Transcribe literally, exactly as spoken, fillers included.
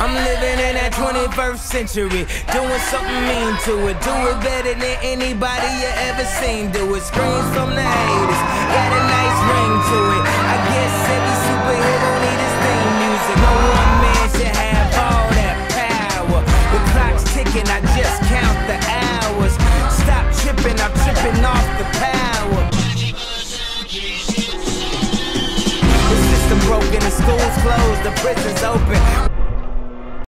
I'm living in that twenty-first century, doing something mean to it. Do it better than anybody you ever seen do it. Screams from the haters, got a nice ring to it. I guess every superhero need his theme music. No one man should have all that power. The clock's ticking, I just count the hours. Stop tripping, I'm tripping off the power. The system broken, the school's closed, the prison's open.